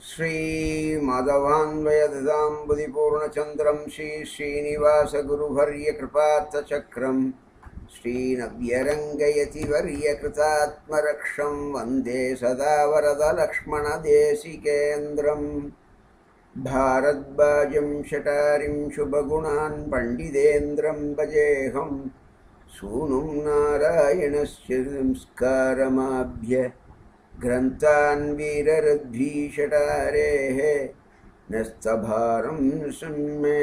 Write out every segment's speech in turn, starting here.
श्रीमाधवान्वयददाम्बुधिपूर्णचन्द्रं श्रीश्रीनिवासगुरुवर्यकृपार्थचक्रं श्रीनव्यरङ्गयतिवर्यकृतात्मरक्षं वन्दे सदा वरदलक्ष्मणदेशिकेन्द्रं भारद्वाजं शठारिं शुभगुणान् पण्डितेन्द्रं भजेऽहं सूनुं नारायणस्य संस्कारमाभ्य ग्रन्थान् वीररद्भीषटारेः नस्तभारं नृसिंहे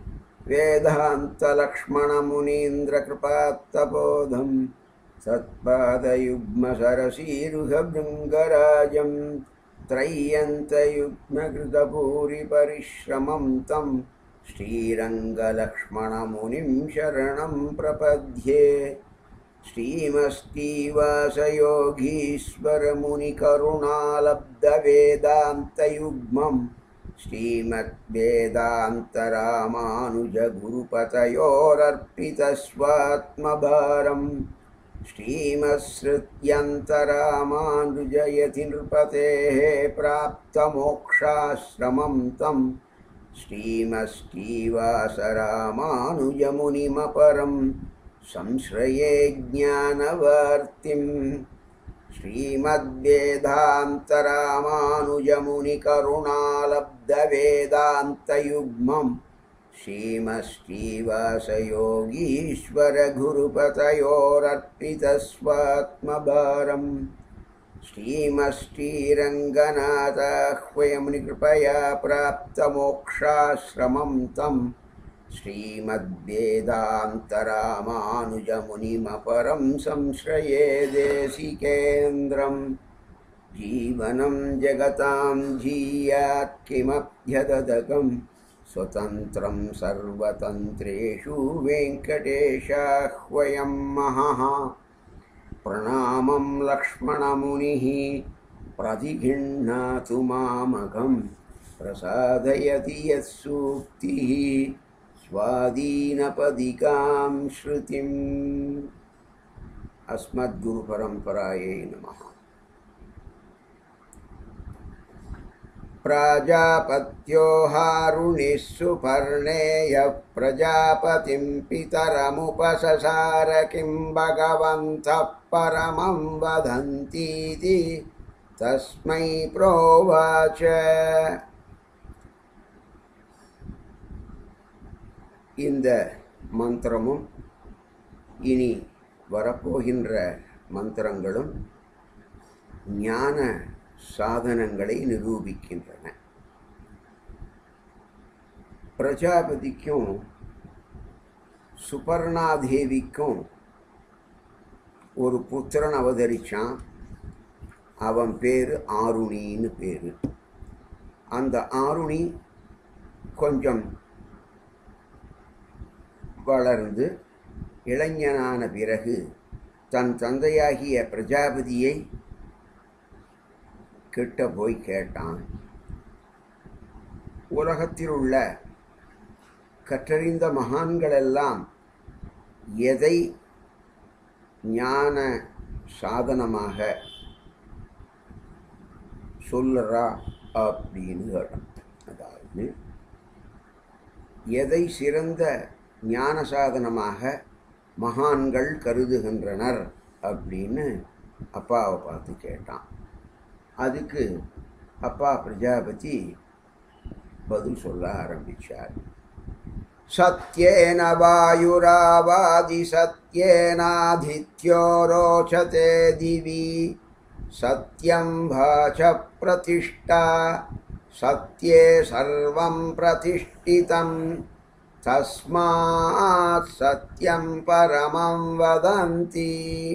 वेदान्तलक्ष्मणमुनीन्द्रकृपात्तबोधं सत्पादयुग्मसरसीरुहभृङ्गराजं त्रय्यन्तयुग्मकृतभूरिपरिश्रमं तं श्रीरङ्गलक्ष्मणमुनिं शरणं प्रपद्ये। श्रीमद्वेदान्तयुग्मं श्रीमद्वेदान्तरामानुजगुरुपतयोरर्पितस्वात्मभारं श्रीमत्सृत्यन्तरामानुजयति नृपतेः प्राप्तमोक्षाश्रमं तं श्रीमश्रीवासरामानुजमुनिमपरं संश्रये ज्ञानवर्तिं। श्रीमद्वेदान्तरामानुजमुनिकरुणालब्धवेदान्तयुग्मं श्रीमश्रीवासयोगीश्वरगुरुपतयोरर्पितस्वात्मभारं श्रीमश्रीरङ्गनाथाह्वयमुनिकृपया प्राप्तमोक्षाश्रमं तं श्रीमद्वेदान्तरामानुजमुनिमपरं संश्रये देशिकेन्द्रं। जीवनं जगतां जीयात् किमभ्यदधकं स्वतन्त्रं सर्वतन्त्रेषु वेङ्कटेशाह्वयं महः। प्रणामं लक्ष्मणमुनिः प्रतिगृह्णातु मामकं प्रसादयति यत्सूक्तिः स्वादीनपदिकां श्रुतिम्। अस्मद्गुरुपरम्परायै नमः। प्राजापत्यो हारुणिः सुपर्णेयः प्रजापतिं पितरमुपससार किं भगवन्तः परमं वदन्तीति तस्मै प्रोवाच। இந்த மந்திரமும் இனி வரப்போகின்ற மந்திரங்களும் ஞான சாதனங்களை நிரூபிக்கின்றன. பிரஜாபதிக்கும் சுபர்ணாதேவிக்கும் ஒரு புத்திரன் அவதரிச்சான். அவன் பேர் ஆருணின்னு பேர். அந்த ஆருணி கொஞ்சம் வளர்ந்து இளைஞனான பிறகு தன் தந்தையாகிய பிரஜாபதியை கிட்ட போய் கேட்டான். உலகத்தில் உள்ள கற்றறிந்த மகான்களெல்லாம் எதை ஞான சாதனமாக சொல்லுறா அப்படின்னு கேட்டான். அதாவது எதை சிறந்த ஞான சாதனமாக மகான்கள் கருதுகின்றனர் அப்படின்னு அப்பாவை பார்த்து கேட்டான். அதுக்கு அப்பா பிரஜாபதி பதில் சொல்ல ஆரம்பித்தார். சத்யேன வாயுராவாதி சத்யேனாதித்யோ ரோச்சதே திவி சத்யம் வாச பிரதிஷ்டா சத்யே சர்வம் பிரதிஷ்டிதம் தஸ்மாத் சத்யம் பரமம் வதந்தி.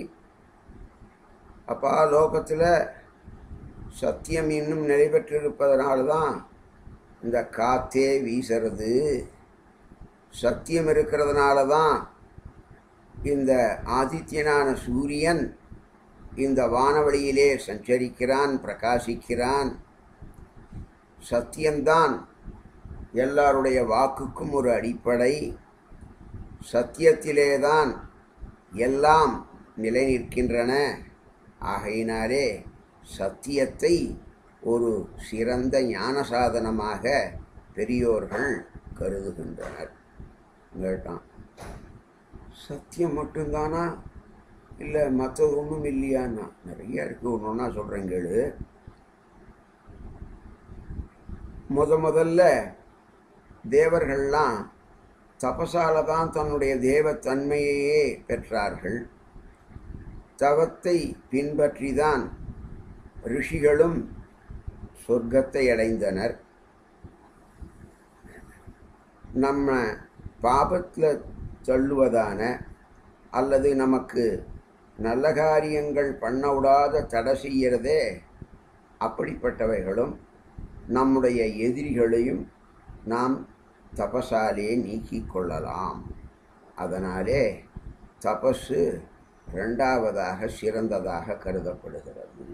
அப்பா, லோகத்தில் சத்தியம் இன்னும் நிறைவேற்றிருப்பதனால்தான் இந்த காற்றே வீசுறது. சத்தியம் இருக்கிறதுனால தான் இந்த ஆதித்யனான சூரியன் இந்த வானவெளியிலே சஞ்சரிக்கிறான், பிரகாசிக்கிறான். சத்தியம்தான் எல்லாருடைய வாக்குக்கும் ஒரு அடிப்படை. சத்தியத்திலேதான் எல்லாம் நிலை நிற்கின்றன. ஆகையினாலே சத்தியத்தை ஒரு சிறந்த ஞான சாதனமாக பெரியோர்கள் கருதுகின்றனர். கேட்டான், சத்தியம் மட்டும்தானா, இல்லை மற்றது ஒன்றும் இல்லையான்னா? நிறைய இருக்குது, ஒன்று ஒன்றா சொல்கிறேன் கேளு. முதல்ல தேவர்கள்லாம் தபசால தான் தன்னுடைய தேவத்தன்மையையே பெற்றார்கள். தவத்தை பின்பற்றி தான் ரிஷிகளும் சொர்க்கத்தை அடைந்தனர். நம்ம பாபத்தில் தள்ளுவதான அல்லது நமக்கு நல்ல காரியங்கள் பண்ண விடாத தடை செய்கிறதே அப்படிப்பட்டவைகளும் நம்முடைய எதிரிகளையும் நாம் தபசாலே நீக்கிக் கொள்ளலாம். அதனாலே தபசு இரண்டாவதாக சிறந்ததாக கருதப்படுகிறது.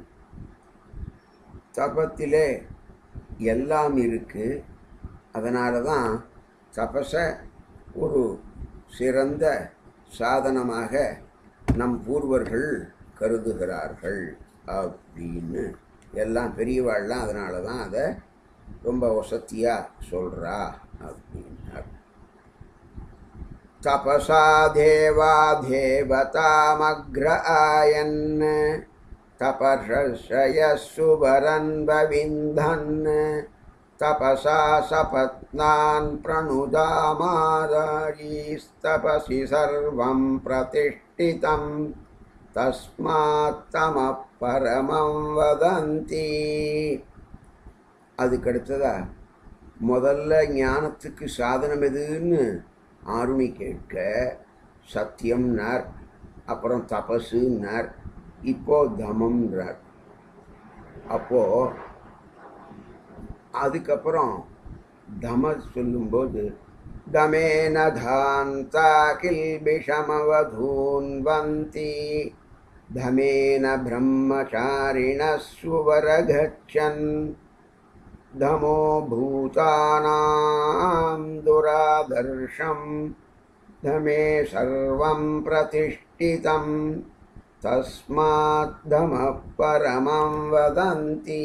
தபத்திலே எல்லாம் இருக்கு. அதனால தான் தபசை ஒரு சிறந்த சாதனமாக நம் பூர்வர்கள் கருதுகிறார்கள் அப்படின்னு எல்லாம் பெரியவாள்லாம் அதனால தான் அதை ரொம்ப வசதியாக சொல்கிறா அப்படின்னார். தபசா தேவா தேவதாமக்ர ஆயன் தபர்ஷய சுபரன் பவிந்தன் தபசா சபத்னான் பிரணுதாமாதீஸ்தபசி சர்வம் பிரதிஷ்டிதம் தஸ்மாத் தமப் பரமம் வதந்தி. அதுக்கடுத்ததா முதல்ல ஞானத்துக்கு சாதனம் எதுன்னு ஆருணி கேட்க சத்தியம்னார், அப்புறம் தபசுன்னார், இப்போ தமம்ன்றார். அப்போ அதுக்கப்புறம் தம சொல்லும்போது தமேன தாந்தா கில்பிஷமவதூன் வந்தி தமேன பிரம்மச்சாரிண சுவரகச்சன் தமோ பூதானாம் துராதர்ஷம் தமே சர்வம் பிரதிஷ்டிதம் தஸ்மாத் தம பரமம் வதந்தி.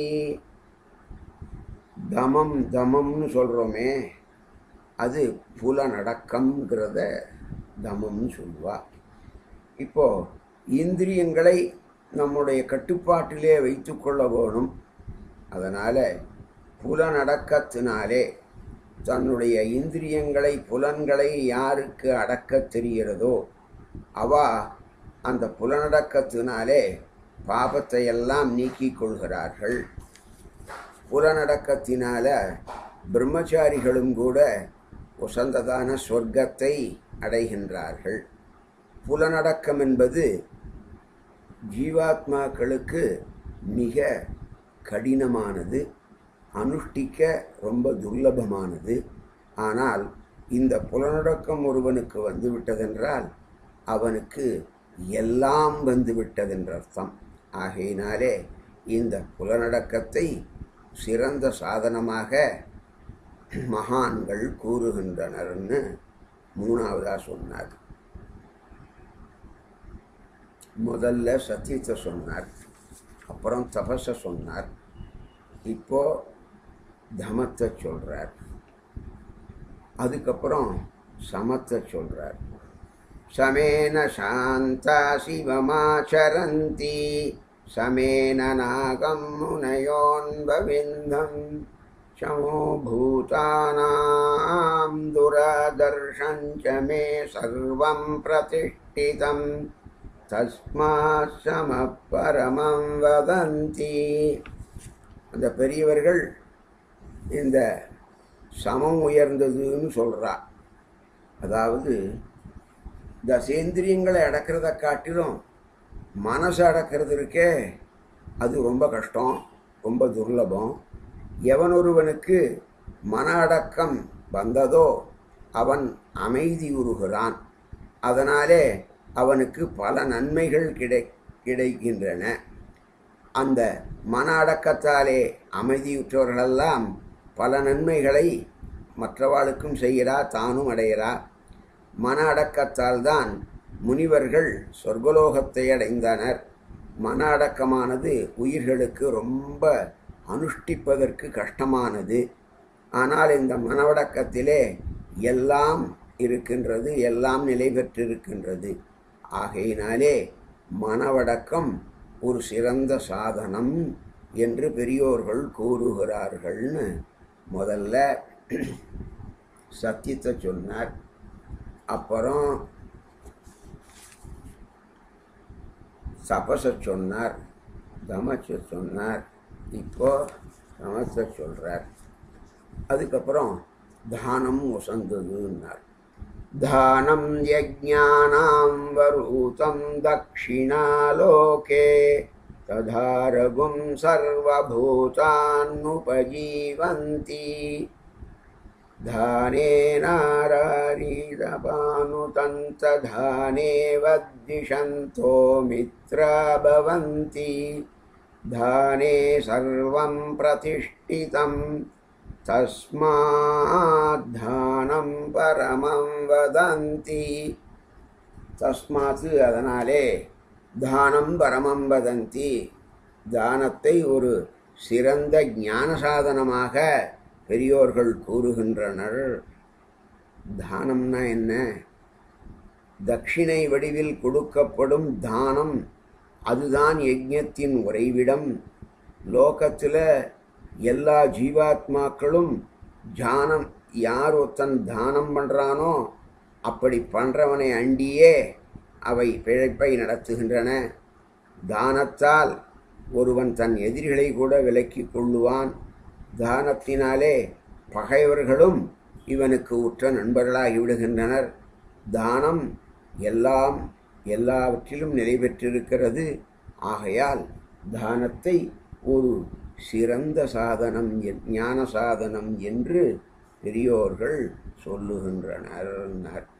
தமம் தமம்னு சொல்கிறோமே, அது புலனடக்கம்ங்கிறத தமம்னு சொல்லுவா. இப்போ இந்திரியங்களை நம்முடைய கட்டுப்பாட்டிலே வைத்து கொள்ள வேணும். அதனால் புலனடக்கத்தினாலே தன்னுடைய இந்திரியங்களை புலன்களை யாருக்கு அடக்க தெரிகிறதோ அவ அந்த புலனடக்கத்தினாலே பாபத்தை எல்லாம் நீக்கிக் கொள்கிறார்கள். புலனடக்கத்தினால பிரம்மச்சாரிகளும் கூட உசந்ததான சொர்க்கத்தை அடைகின்றார்கள். புலனடக்கம் என்பது ஜீவாத்மாக்களுக்கு மிக கடினமானது, அனுஷ்டிக்க ரொம்ப துர்லபமானது. ஆனால் இந்த புலனடக்கம் ஒருவனுக்கு வந்துவிட்டதென்றால் அவனுக்கு எல்லாம் வந்துவிட்டதென்ற அர்த்தம். ஆகையினாலே இந்த புலனடக்கத்தை சிறந்த சாதனமாக மகான்கள் கூறுகின்றனர்னு மூணாவதாக சொன்னார். முதல்ல சத்தியத்தை சொன்னார், அப்புறம் தபஸை சொன்னார், இப்போ தமத்தை சொல்கிறார், அதுக்கப்புறம் சமத்தை சொல்கிறார். சமேன சாந்தா சிவமாச்சரந்தி சமேன நாகம் முனயோன்பவிந்தம் சமோ பூதானாம் துராதர்ஷஞ்ச மே சர்வம் பிரதிஷ்டிதம் தஸ்மாத் சமப் பரமம் வதந்தி. அந்த பெரியவர்கள் இந்த சமம் உயர்ந்ததுன்னு சொல்கிறா. அதாவது தசேந்திரியங்களை அடக்கிறத காட்டிலும் மனசை அடக்கிறது இருக்கே அது ரொம்ப கஷ்டம், ரொம்ப துர்லபம். எவனொருவனுக்கு மன அடக்கம் வந்ததோ அவன் அமைதி உறுகிறான். அதனாலே அவனுக்கு பல நன்மைகள் கிடைக்கின்றன. அந்த மன அடக்கத்தாலே அமைதியுற்றவர்களெல்லாம் பல நன்மைகளை மற்றவாளுக்கும் செய்கிறா, தானும் அடைகிறா. மன அடக்கத்தால் தான் முனிவர்கள் சொர்க்கலோகத்தை அடைந்தனர். மன அடக்கமானது உயிர்களுக்கு ரொம்ப அனுஷ்டிப்பதற்கு கஷ்டமானது. ஆனால் இந்த மனவடக்கத்திலே எல்லாம் இருக்கின்றது, எல்லாம் நிலை பெற்றிருக்கின்றது. ஆகையினாலே மனவடக்கம் ஒரு சிறந்த சாதனம் என்று பெரியோர்கள் கூறுகிறார்கள்னு முதல்ல சத்தியத்தை சொன்னார். அப்புறம் சபச சொன்னார், தமச்ச சொன்னார், இப்போ சமத்தை சொல்றார். அதுக்கப்புறம் தானம் வசந்ததுன்னார். தானம் யஜ்ஞானாம் வரூதம் தக்ஷிணாலோகே ததாரகும் சர்வபூதானுபஜீவந்தி தானேனாரீரபானுதந்ததானே வத்விஷந்தோ மித்ரா பவந்தி தானே சர்வம் பிரதிஷ்டிதம் தஸ்மாத் தானம் பரமம் வதந்தி. தஸ்மாத் அதனாலே தானம் பரமம் வதந்தி, தானத்தை ஒரு சிறந்த ஞான சாதனமாக பெரியோர்கள் கூறுகின்றனர். தானம்னா என்ன? தட்சிணை வடிவில் கொடுக்கப்படும் தானம், அதுதான் யஜ்ஞத்தின் உறைவிடம். லோகத்தில் எல்லா ஜீவாத்மாக்களும் தானம், யார் ஒருத்தன் தானம் பண்ணுறானோ அப்படி பண்ணுறவனை அண்டியே அவை பிழைப்பை நடத்துகின்றன. தானத்தால் ஒருவன் தன் எதிரிகளை கூட விலக்கி கொள்ளுவான். தானத்தினாலே பகைவர்களும் இவனுக்கு உற்ற நண்பர்களாகி விடுகின்றனர். தானம் எல்லாவற்றிலும் நிலை பெற்றிருக்கிறது. ஆகையால் தானத்தை ஒரு சிறந்த சாதனம், ஞான சாதனம் என்று பெரியோர்கள் சொல்லுகின்றனர்.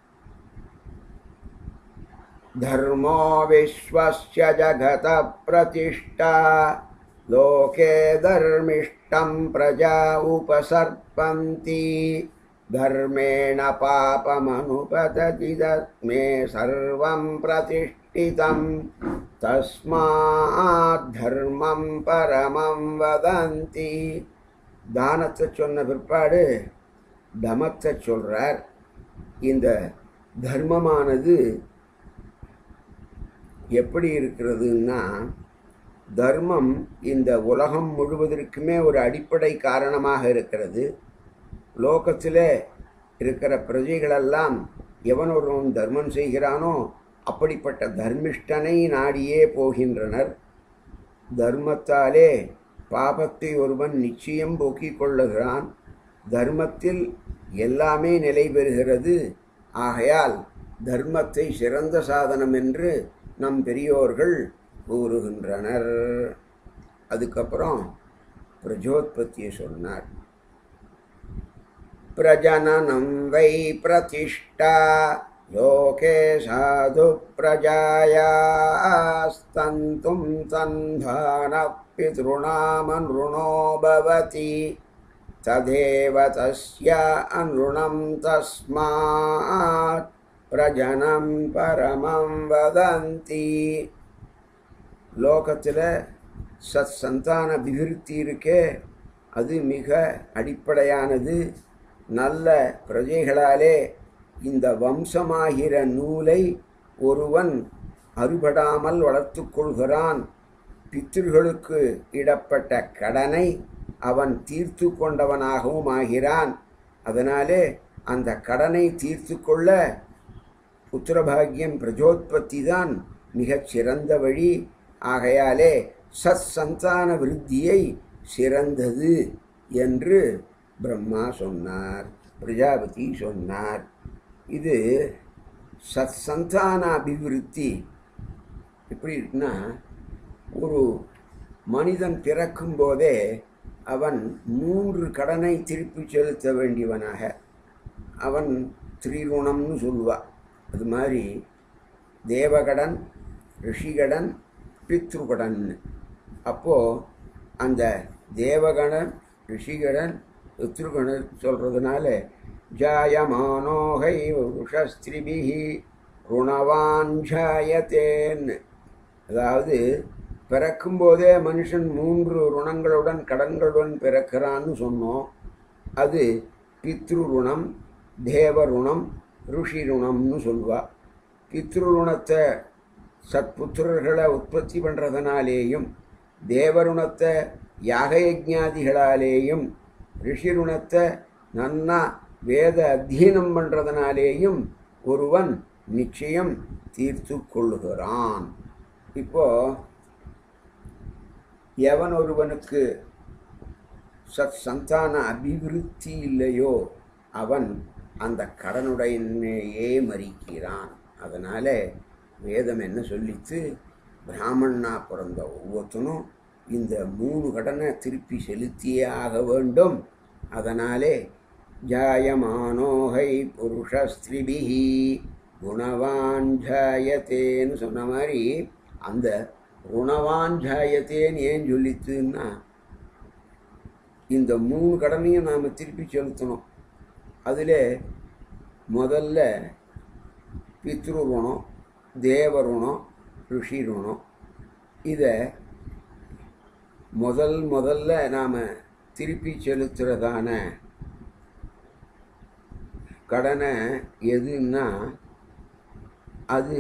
தர்மோ விஸ்வஸ்ய ஜகத பிரதிஷ்டா லோகே தர்மிஷ்டம் பிரஜா உபசர்பந்தி தர்மேண பாபமனுபததி தர்மே சர்வம் பிரதிஷ்டிதம் தஸ்மாத் தர்மம் பரமம் வதந்தி. தானத்தை சொன்ன பிற்பாடு தமத்தை சொல்றார். இந்த தர்மமானது எப்படி இருக்கிறதுன்னா, தர்மம் இந்த உலகம் முழுவதற்குமே ஒரு அடிப்படை காரணமாக இருக்கிறது. லோகத்தில் இருக்கிற பிரஜைகளெல்லாம் எவன் ஒருவன் தர்மம் செய்கிறானோ அப்படிப்பட்ட தர்மிஷ்டனை நாடியே போகின்றனர். தர்மத்தாலே பாபத்தை ஒருவன் நிச்சயம் போக்கிக் கொள்ளுகிறான். தர்மத்தில் எல்லாமே நிலை பெறுகிறது. ஆகையால் தர்மத்தை சிறந்த சாதனம் என்று நம் பெரியோர்கள் கூறுகின்றனர். அதுக்கப்புறம் பிரஜோத்பத்தியை சொன்னார். பிரஜனனம் வை பிரதிஷ்டா லோகே சாது பிரஜாயாஸ்தந்தும் தந்தான பித்ருணாமன்ருணோ பவதி ததேவ தஸ்ய அன்ருணம் தஸ்மாத் பிரஜனம் பரமம் வதந்தி. லோகத்தில் சத் சந்தான அபிவிருத்தி இருக்கே, அது மிக அடிப்படையானது. நல்ல பிரஜைகளாலே இந்த வம்சமாகிற நூலை ஒருவன் அறுபடாமல் வளர்த்து கொள்கிறான். பித்ருகளுக்கு இடப்பட்ட கடனை அவன் தீர்த்து கொண்டவனாகவும் ஆகிறான். அதனாலே அந்த கடனை தீர்த்து கொள்ள புத்திரபாகியம் பிரஜோத்பத்தி தான் மிகச் சிறந்த வழி. ஆகையாலே சத் சந்தான விருத்தியை சிறந்தது என்று பிரம்மா சொன்னார், பிரஜாபதி சொன்னார். இது சத் சந்தான அபிவிருத்தி எப்படி இருக்குன்னா, ஒரு மனிதன் பிறக்கும் போதே அவன் 3 கடனை திருப்பி செலுத்த வேண்டியவனாக அவன் திரிகுணம்னு சொல்லுவா. அது மாதிரி தேவகடன், ரிஷிகடன், பித்ருகடன். அப்போது அந்த தேவகணன், ரிஷிகடன், பித்ருகணன் சொல்கிறதுனால ஜாயமானோகை உஷஸ்திரிபிஹி ருணவான் ஜாயத்தேன்னு, அதாவது பிறக்கும்போதே மனுஷன் 3 ருணங்களுடன் கடன்களுடன் பிறக்கிறான்னு சொன்னோம். அது பித்ரு ருணம், தேவ ருணம், ருஷி ருணம்னு சொல்லுவா. பித்ரு ருணத்தை சத்புத்திரர்களை உற்பத்தி பண்ணுறதுனாலேயும், தேவருணத்தை யாகயஜாதிகளாலேயும், ரிஷிருணத்தை நன்னா வேத அத்தியனம் பண்ணுறதுனாலேயும் ஒருவன் நிச்சயம் தீர்த்து கொள்ளுகிறான். இப்போ எவன் ஒருவனுக்கு சத் சந்தான அபிவிருத்தி இல்லையோ அவன் அந்த கடனுடையனையே மறிக்கிறான். அதனால் வேதம் என்ன சொல்லித்து, பிராமணனா பிறந்த ஒவ்வொருத்தனும் இந்த 3 கடனை திருப்பி செலுத்தியே ஆக வேண்டும். அதனாலே ஜாயமானோஹை புருஷஸ்திரிபிஹி குணவான் ஜாயத்தேன்னு சொன்ன மாதிரி அந்த குணவான் ஜாயத்தேன்னு ஏன் சொல்லித்துன்னா, இந்த 3 கடனையும் நாம் திருப்பி செலுத்தணும். அதில் முதல்ல பித்ரு ருணம், தேவருணம், ரிஷி ருணம். இதை முதல்ல நாம் திருப்பி செலுத்துறதான கடனை எதுன்னா அது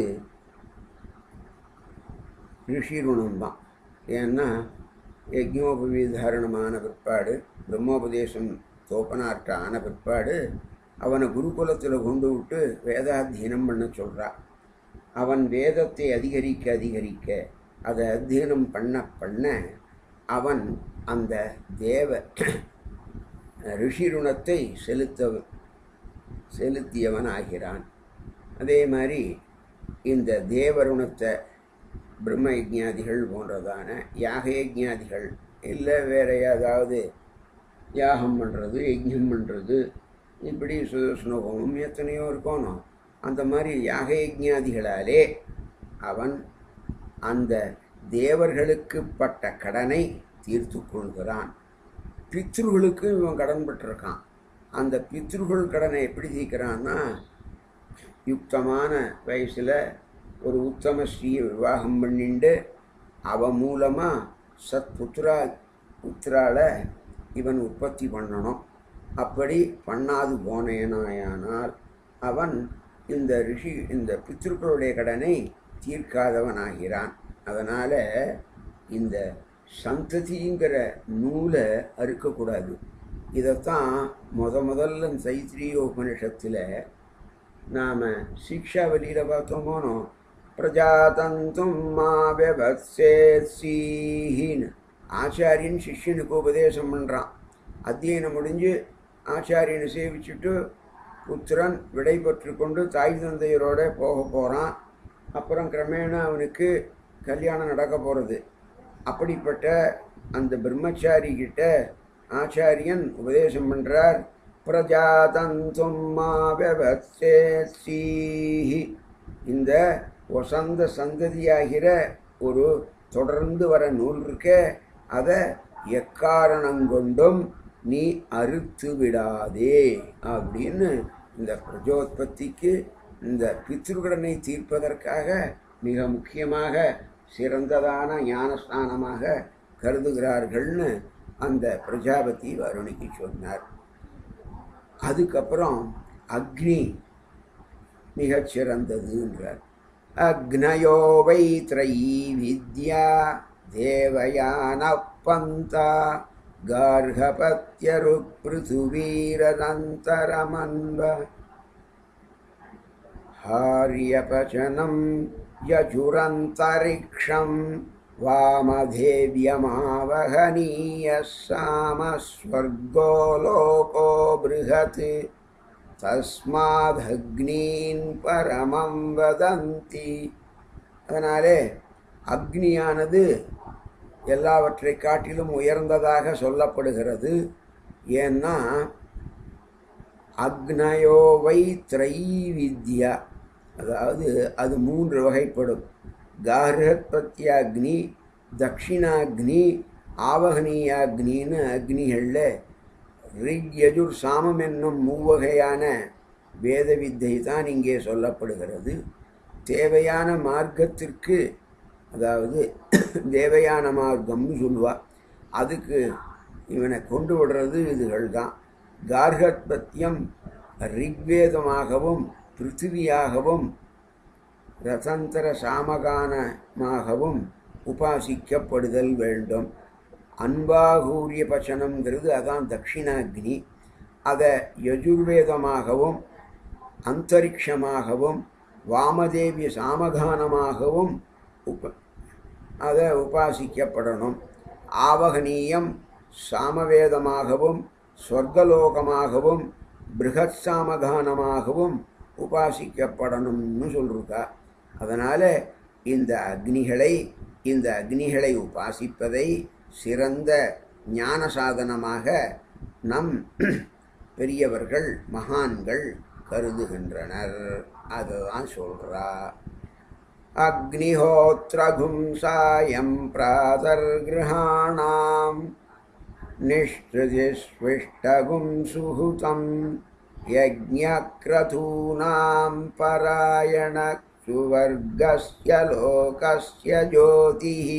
ரிஷி ருணம்தான். ஏன்னா யஜ்ஞோபவீதாரணமான பிற்பாடு, பிரம்மோபதேசம் தோப்பனார்ட்ட ஆன பிற்பாடு அவனை குருகுலத்தில் கொண்டு விட்டு வேதாத்தியனம் பண்ண சொல்கிறா. அவன் வேதத்தை அதிகரிக்க அதை அத்தியனம் பண்ண அவன் அந்த தேவ ரிஷிருணத்தை செலுத்தியவன் ஆகிறான். அதே மாதிரி இந்த தேவருணத்தை பிரம்ம யஜ்ஞாதிகள் போன்றதான யாக யஜ்ஞாதிகள், இல்லை வேற ஏதாவது யாகம் பண்ணுறது, யஜ்ஞம் பண்ணுறது, இப்படி சுதர்சன ஹோமம் எத்தனையோ இருக்கணும். அந்த மாதிரி யாக யஜ்ஞாதிகளாலே அவன் அந்த தேவர்களுக்கு பட்ட கடனை தீர்த்து கொள்கிறான். பித்ருகளுக்கு இவன் கடன் பட்டிருக்கான். அந்த பித்ருகள் கடனை எப்படி தீர்க்கிறான்னா, யுக்தமான வயசில் ஒரு உத்தம ஸ்ரீயை விவாகம் பண்ணிண்டு அவன் மூலமாக புத்திரால இவன் உற்பத்தி பண்ணணும். அப்படி பண்ணாது போனேனாயானால் அவன் இந்த பித்ருக்களுடைய கடனை தீர்க்காதவன் ஆகிறான். அதனால் இந்த சந்ததிங்கிற நூலை அறுக்கக்கூடாது. இதைத்தான் முதல்ல தைத்திரியோபனிஷத்தில் நாம் சிக்ஷாவலியில் பார்த்தோமோனோ, பிரஜாதந்தும் மா விவத்சேத்ஸீன்னு ஆச்சாரியன் சிஷ்யனுக்கு உபதேசம் பண்ணுறான். அத்தியனம் முடிஞ்சு ஆச்சாரியனை சேவிச்சுட்டு புத்திரன் விடை பெற்று கொண்டு தாய் தந்தையரோட போக போகிறான். அப்புறம் கிரமேண அவனுக்கு கல்யாணம் நடக்க போகிறது. அப்படிப்பட்ட அந்த பிரம்மச்சாரி கிட்ட ஆச்சாரியன் உபதேசம் பண்ணுறார். பிரஜாதந்தும் மா விவத்சேத்ஸீஹி, இந்த வசந்த சந்ததியாகிற ஒரு தொடர்ந்து வர நூல் இருக்க, அதை எக்காரணங்கொண்டும் நீ அறுத்து விடாதே அப்படின்னு இந்த பிரஜோத்பத்திக்கு, இந்த பித்ருக்கடனை தீர்ப்பதற்காக மிக முக்கியமாக சிறந்ததான ஞானஸ்தானமாக கருதுகிறார்கள்னு அந்த பிரஜாபதி வருணிக்கு சொன்னார். அதுக்கப்புறம் அக்னி மிகச்சிறந்ததுன்றார். அக்னயோ வைத்ரயீ வித்யா தேவயான பந்தா கார்கபத்யரு பிருதுவீரதந்தரமன்வ ஹாரியபச்சனம் யஜுரந்தரிக்ஷம் வாமதேவ்யமாவகனீய சாமஸ்வர்கோ லோகோ பிருஹத் தஸ்மாதக்னீன் பரமம் வதந்தி. அதனாலே அக்னியானது எல்லாவற்றை காட்டிலும் உயர்ந்ததாக சொல்லப்படுகிறது. ஏன்னா அக்னயோ வை த்ரைவித்யா, அதாவது அது 3 வகைப்படும். கார்கபத்யாக்னி, தக்ஷிணாக்னி, ஆவகனீயாக்னின்னு அக்னிகளில் ரிக் யஜுர் சாமம் என்னும் 3 வகையான வேத வித்தை தான் இங்கே சொல்லப்படுகிறது. தேவையான மார்க்கத்திற்கு அதாவது தேவயான மார்க்கம்னு சொல்லுவா. அதுக்கு இவனை கொண்டு விடுறது இதுகள் தான். கார்கத்பத்தியம் ரிக்வேதமாகவும் பிருத்திவியாகவும் ரதந்தர சாமகானமாகவும் உபாசிக்கப்படுதல் வேண்டும். அன்பாகூரிய பச்சனம்ங்கிறது அதான் தட்சிணாக்னி. அதை யஜுர்வேதமாகவும் அந்தரிக்ஷமாகவும் வாமதேவிய சாமகானமாகவும் அதை உபாசிக்கப்படணும். ஆவகனீயம் சாமவேதமாகவும் சொர்க்கலோகமாகவும் பிருகத் சாமகானமாகவும் உபாசிக்கப்படணும்னு சொல்லிருக்கா. அதனால் இந்த அக்னிகளை உபாசிப்பதை சிறந்த ஞான சாதனமாக நம் பெரியவர்கள் மகான்கள் கருதுகின்றனர். அதுதான் சொல்றா. அக்னிஹோத்ரகும் சாயம் பிராதர்கிருஹாணாம் நிஷ்ருதிஸ்விஷ்டகும் சுஹுதம் யஜ்ஞக்ரதூனாம் பராயண சுவர்கஸ்ய லோகஸ்ய ஜோதிஹி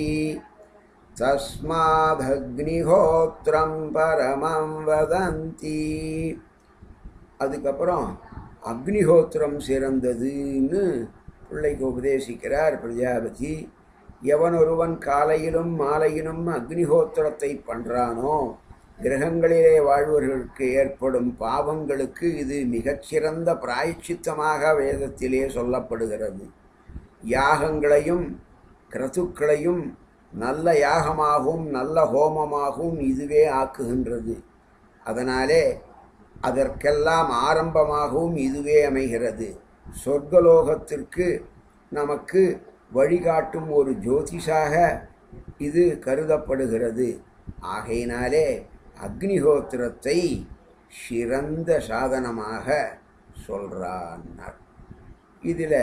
தஸ்மாதக்னிஹோத்ரம் பரமம் வதந்தி. அதுக்கப்புறம் அக்னிஹோத்திரம் சிறந்ததுன்னு பிள்ளைக்கு உபதேசிக்கிறார் பிரஜாபதி. எவனொருவன் காலையிலும் மாலையிலும் அக்னிஹோத்திரத்தை பண்ணுறானோ கிரகங்களிலே வாழ்வர்களுக்கு ஏற்படும் பாவங்களுக்கு இது மிகச்சிறந்த பிராயச்சித்தமாக வேதத்திலே சொல்லப்படுகிறது. யாகங்களையும் கிரதுக்களையும் நல்ல யாகமாகவும் நல்ல ஹோமமாகவும் இதுவே ஆக்குகின்றது. அதனாலே அதற்கெல்லாம் ஆரம்பமாகவும் இதுவே அமைகிறது. சொர்க்கலோகத்திற்கு நமக்கு வழிகாட்டும் ஒரு ஜோதிஷாக இது கருதப்படுகிறது. ஆகையினாலே அக்னிஹோத்திரத்தை சிறந்த சாதனமாக சொல்றார். இதில்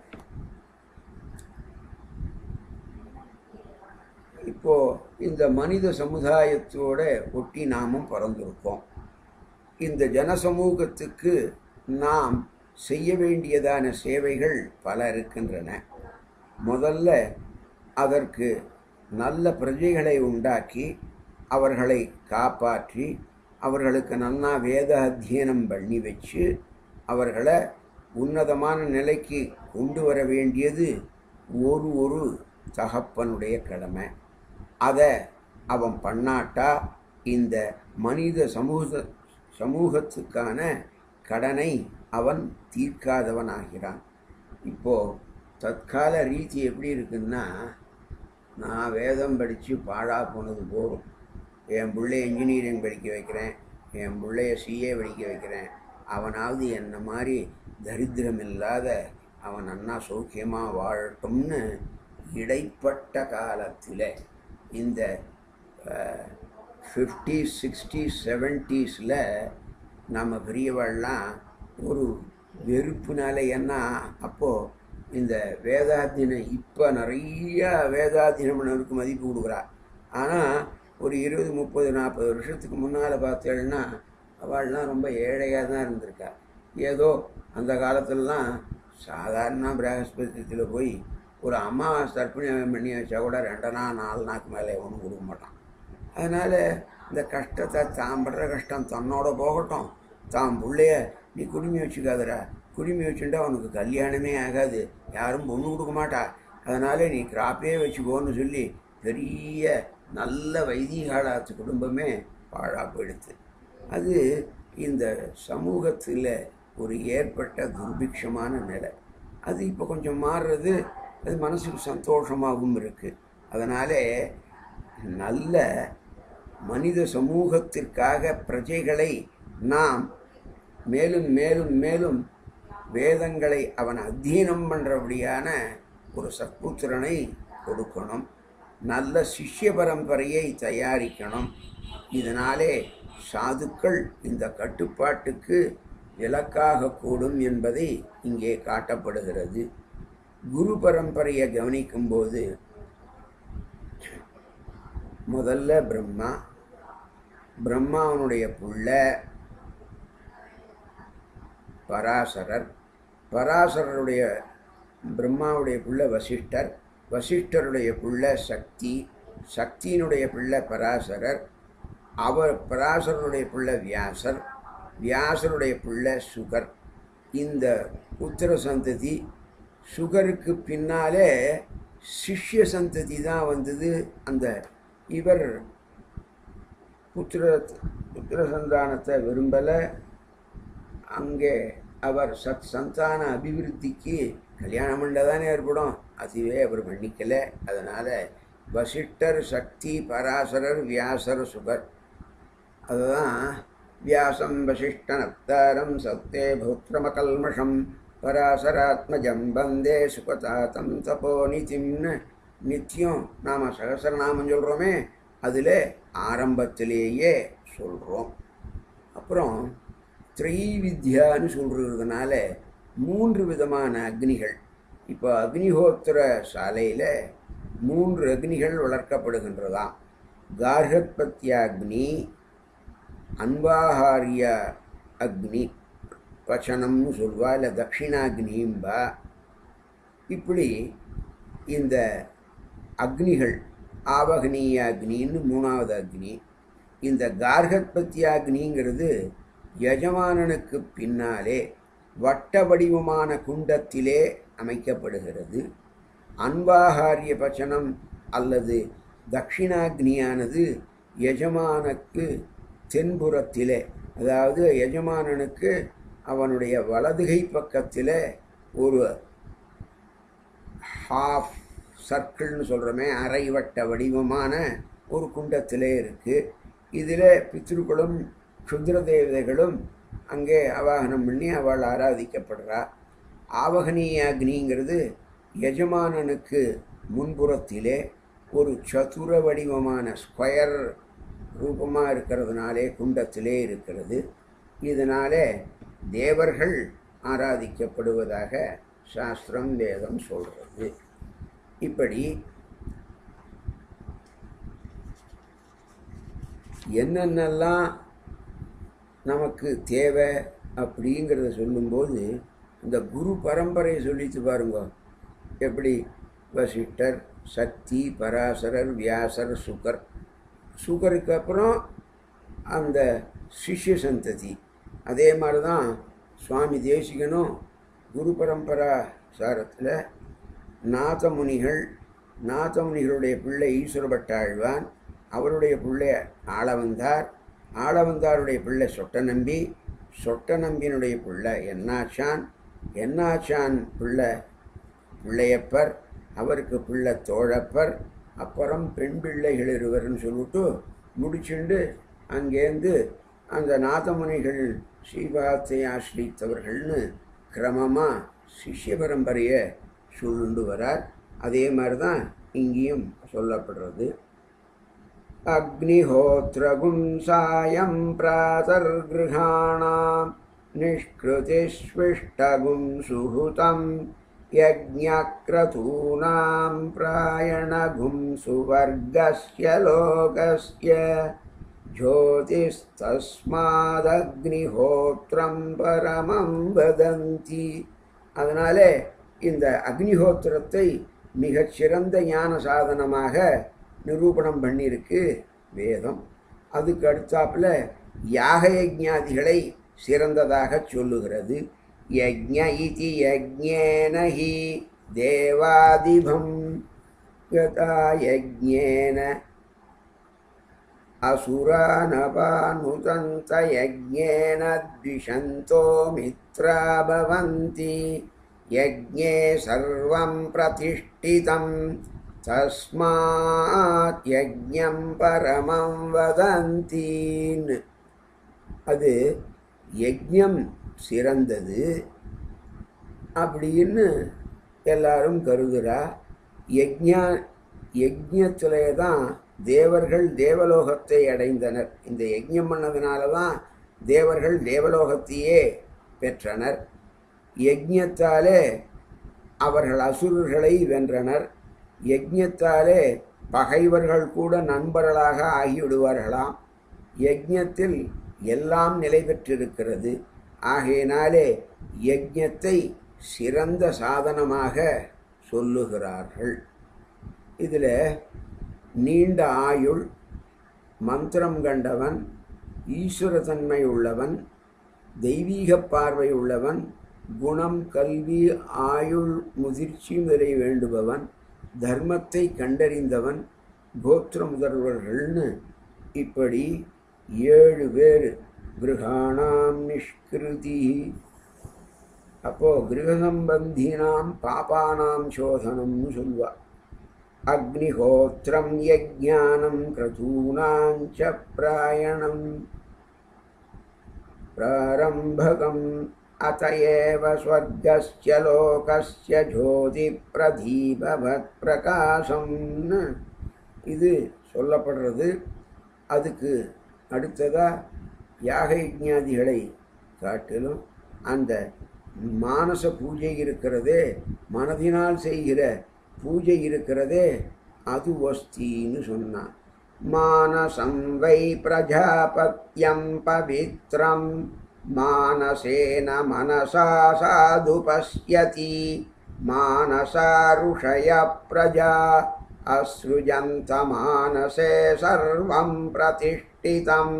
இப்போ இந்த மனித சமுதாயத்தோட ஒட்டி நாமும் பிறந்திருக்கோம். இந்த ஜனசமூகத்துக்கு நாம் செய்ய வேண்டியதான சேவைகள் பல இருக்கின்றன. முதல்ல அதற்கு நல்ல பிரஜைகளை உண்டாக்கி அவர்களை காப்பாற்றி அவர்களுக்கு நன்னா வேத அத்தியனம் பண்ணி வச்சு அவர்களை உன்னதமான நிலைக்கு கொண்டு வர வேண்டியது ஒரு தகப்பனுடைய கடமை. அதை அவன் பண்ணாட்டா இந்த மனித சமூகத்துக்கான கடனை அவன் தீர்க்காதவனாகிறான். இப்போது தற்கால ரீதி எப்படி இருக்குன்னா, நான் வேதம் படித்து பாழா போனது போகும், என் பிள்ளைய இன்ஜினியரிங் படிக்க வைக்கிறேன், என் பிள்ளைய சிஏ படிக்க வைக்கிறேன், அவனாவது என்ன மாதிரி தரித்திரம் இல்லாத அவன் நன்னா சௌக்கியமாக வாழட்டும்னு இடைப்பட்ட காலத்தில் இந்த 50s 60s 70s நம்ம பெரியவாள்லாம் ஒரு வெறுப்புனால, ஏன்னா அப்போது இந்த வேதாத்தியனம் இப்போ நிறைய வேதாத்தியனருக்கு மதிப்பு கொடுக்குறா. ஆனால் ஒரு 20 30 40 வருஷத்துக்கு முன்னால் பார்த்தேன்னா அவள்லாம் ரொம்ப ஏழையாக தான் இருந்திருக்கா. ஏதோ அந்த காலத்திலலாம் சாதாரண பிரகஸ்பத்தியத்தில் போய் ஒரு அம்மாவாசை தர்ப்பணி பண்ணி வச்சா கூட 2 நாள் 4 நாளுக்கு மேலே ஒன்றும் கொடுக்க மாட்டான். அதனால் இந்த கஷ்டத்தை தான் படுற கஷ்டம் தன்னோட போகட்டும், தான் பிள்ளைய நீ குடுமி வச்சுக்காதரா, குடுமி வச்சுட்டா அவனுக்கு கல்யாணமே ஆகாது, யாரும் பொண்ணு கொடுக்க மாட்டா, அதனால் நீ கிராப்பே வச்சுக்கோன்னு சொல்லி பெரிய நல்ல வைதிகாலாத்து குடும்பமே பாழா போயிடுது. அது இந்த சமூகத்தில் ஒரு ஏற்பட்ட துர்பிக்ஷமான நிலை. அது இப்போ கொஞ்சம் மாறுறது, அது மனசுக்கு சந்தோஷமாகவும் இருக்குது. அதனால் நல்ல மனித சமூகத்திற்காக பிரஜைகளை நாம் மேலும் மேலும் மேலும் வேதங்களை அவன் அத்தியனம் பண்ணுறபடியான ஒரு சத்புத்திரனை கொடுக்கணும். நல்ல சிஷ்ய பரம்பரையை தயாரிக்கணும். இதனாலே சாதுக்கள் இந்த கட்டுப்பாட்டுக்கு விலக்காக கூடும் என்பதை இங்கே காட்டப்படுகிறது. குரு பரம்பரையை கவனிக்கும்போது முதல்ல பிரம்மாவனுடைய புள்ள பராசரர், பராசரருடைய பிரம்மாவுடைய புள்ள வசிஷ்டர், வசிஷ்டருடைய பிள்ளை சக்தி, சக்தியினுடைய பிள்ளை பராசரர், அவர் பராசரனுடைய பிள்ளை வியாசர், வியாசருடைய பிள்ளை சுகர். இந்த புத்திர சந்ததி, சுகருக்கு பின்னாலே சிஷ்ய சந்ததி தான் வந்தது. அந்த இவர் புத்திர சந்தானத்தை விரும்பலை. அங்கே அவர் சந்தான அபிவிருத்திக்கு கல்யாணம் பண்ணதானே ஏற்படும், அதுவே அவர் பண்ணிக்கலை. அதனால் வசிஷ்டர், சக்தி, பராசரர், வியாசர், சுகர். அதுதான் வியாசம் வசிஷ்டனப்தாரம் சத்தே பௌத்திரமகல்மஷம் பராசராத்மஜம் வந்தே சுகதாத்தம் தபோநிதிம்னு நித்தியம் நாம் சகசரநாமம் சொல்கிறோமே, அதில் ஆரம்பத்திலேயே சொல்கிறோம். அப்புறம் திரைவித்யான்னு சொல்கிறதுனால 3 விதமான அக்னிகள். இப்போ அக்னிஹோத்திர சாலையில் 3 அக்னிகள் வளர்க்கப்படுகின்றதாம். கார்ஹத்பத்யாக்னி, அன்வாஹாரிய அக்னி, பச்சனம்னு சொல்வா, இல்லை தட்சிணாக்னிம்பா. இப்படி இந்த அக்னிகள், ஆவகனீய அக்னின்னு 3வது அக்னி. இந்த கார்ஹத்பத்யாக்னிங்கிறது யஜமானனுக்கு பின்னாலே வட்ட வடிவமான குண்டத்திலே அமைக்கப்படுகிறது. அன்வாஹாரிய பச்சனம் அல்லது தட்சிணாக்னியானது எஜமானுக்கு தென்புறத்திலே, அதாவது எஜமானனுக்கு அவனுடைய வலதுகை பக்கத்தில் ஒரு ஹாஃப் சர்க்கிள்னு சொல்கிறோமே, அரைவட்ட வடிவமான ஒரு குண்டத்திலே இருக்குது. இதில் பித்ருக்களும் க்ஷுத்ர தேவதைகளும் அங்கே ஆவாகனம் பண்ணி அவள் ஆராதிக்கப்படுறா. ஆவகனீய அக்னிங்கிறது எஜமானனுக்கு முன்புறத்திலே ஒரு சதுர வடிவமான ஸ்கொயர் ரூபமாக இருக்கிறதுனாலே குண்டத்திலே இருக்கிறது. இதனாலே தேவர்கள் ஆராதிக்கப்படுவதாக சாஸ்திரம் வேதம் சொல்கிறது. இப்படி என்னென்னலாம் நமக்கு தேவை அப்படிங்கிறத சொல்லும்போது இந்த குரு பரம்பரையை சொல்லித்து பாருங்க. எப்படி வசிஷ்டர், சக்தி, பராசரர், வியாசர், சுகர். சுகருக்கு அப்புறம் அந்த சிஷ்ய சந்ததி. அதே மாதிரி தான் சுவாமி தேசிகனும் குரு பரம்பரா சாரத்தில் நாதமுனிகள், நாதமுனிகளுடைய பிள்ளை ஈஸ்வரபட்டாழ்வான், அவருடைய பிள்ளை ஆளவந்தார், ஆளவந்தாருடைய பிள்ளை சொட்டநம்பி, சொட்டநம்பியினுடைய பிள்ளை என்னாச்சான், என்னாச்சான் பிள்ளை பிள்ளையப்பர், அவருக்கு பிள்ளை தோழப்பர், அப்புறம் பெண் பிள்ளைகள் இருவர்னு சொல்லிட்டு முடிச்சுண்டு அங்கேருந்து அந்த நாதமுனிகள் ஸ்ரீபாதத்தை ஆசிரித்தவர்கள்னு கிரமமாக சிஷ்ய பரம்பரையை சொல்லுண்டு வரார். அதே மாதிரி தான் இங்கேயும் சொல்லப்படுறது. அக்னிஹோத்ரகும் சாயம் பிராதர்கிருஹாணாம் நிஷ்கிருதிஸ்விஷ்டகும் சுஹுதம் யஜ்ஞக்ரதூனாம் பிராயணகும் சுவர்கஸ்ய லோகஸ்ய ஜோதிஸ்தஸ்மாதக்னிஹோத்ரம் பரமம் வதந்தி. அதனாலே இந்த அக்னிஹோத்திரத்தை மிகச்சிறந்த ஞான சாதனமாக நிரூபணம் பண்ணியிருக்கு வேதம். அதுக்கு அடுத்தாப்புல யாக யஜ்ஞாதிகளை சிறந்ததாக சொல்லுகிறது. யஜ்ஞ இதி யஜ்ஞேன ஹி தேவாதிபம் யதா யஜ்ஞேன அசுரானபானுதந்த யஜ்ஞேன த்விஷந்தோ மித்ரா பவந்தி யஜ்ஞே சர்வம் பிரதிஷ்டிதம் தஸ்மாத் யஜ்ஞம் பரமம் வதந்தீன். அது யஜ்ஞம் சிறந்தது அப்படின்னு எல்லாரும் கருதுகிறா. யஜ்ஞத்திலே தான் தேவர்கள் தேவலோகத்தை அடைந்தனர். இந்த யஜ்ஞம் பண்ணதுனால தான் தேவர்கள் தேவலோகத்தையே பெற்றனர். யஜ்ஞத்தாலே அவர்கள் அசுரர்களை வென்றனர். யஜ்ஞத்தாலே பகைவர்கள் கூட நண்பர்களாக ஆகிவிடுவார்களாம். யஜ்ஞத்தில் எல்லாம் நிலை பெற்றிருக்கிறது. ஆகையினாலே யஜ்ஞத்தை சிறந்த சாதனமாக சொல்லுகிறார்கள். இதில் நீண்ட ஆயுள், மந்திரம் கண்டவன், ஈஸ்வரத்தன்மை உள்ளவன், தெய்வீக பார்வை உள்ளவன், குணம், கல்வி, ஆயுள், முதிர்ச்சி முதலை வேண்டுபவன், தர்மத்தை கண்டறிந்தவன், கோத்திர முதல்வர்கள்னு இப்படி 7 பேர். கிருஹாணாம் நிஷ்கிருதி. அப்போது கிரகசம்பந்தினாம் பாபானாம் சோதனம்னு சொல்லுவாள். அக்னிஹோத்திரம் யஜ்ஞானம் க்ரதூனாஞ்ச பிராயணம் பிராரம்பகம் அதயேவ ஸ்வர்கஸ்ய லோகஸ்ய ஜோதி பிரதீபவத் பிரகாசம்னு இது சொல்லப்படுறது. அதுக்கு அடுத்ததாக யாக யஜ்ஞாதிகளை காட்டிலும் அந்த மானச பூஜை இருக்கிறதே, மனதினால் செய்கிற பூஜை இருக்கிறதே, அது வஸ்தின்னு சொன்னான். மானசம் வை பிரஜாபத்யம் பவித்ரம் மானசேன மனசா சாது பஸ்யதி மானசா ருஷய பிரஜா அஸ்ருஜந்த மானசே சர்வம் பிரதிஷ்டிதம்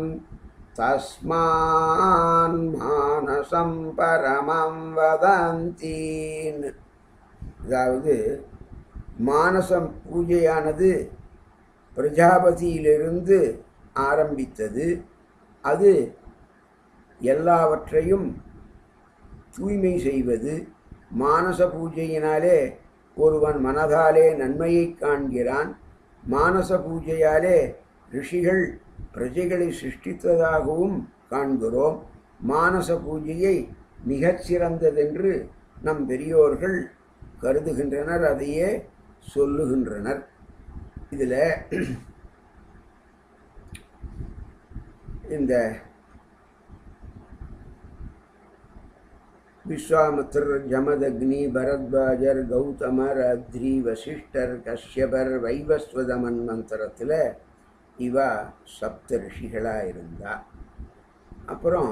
தஸ்மான் மானசம் பரமம் வதந்தீன். அதாவது மானசம் பூஜையானது பிரஜாபதியிலிருந்து ஆரம்பித்தது. அது எல்லாவற்றையும் தூய்மை செய்வது. மானச பூஜையினாலே ஒருவன் மனதாலே நன்மையை காண்கிறான். மானச பூஜையாலே ரிஷிகள் பிரஜைகளை சிருஷ்டித்ததாகவும் காண்கிறோம். மானச பூஜையை மிகச்சிறந்ததென்று நம் பெரியோர்கள் கருதுகின்றனர், அதையே சொல்லுகின்றனர். இதில் இந்த விஸ்வாமித்திரர், ஜமதக்னி, பரத்வாஜர், கௌதமர், அத்ரி, வசிஷ்டர், கஷ்யபர், வைவஸ்வத மன்வந்தரத்தில் இவ சப்த ரிஷிகளாக இருந்தா. அப்புறம்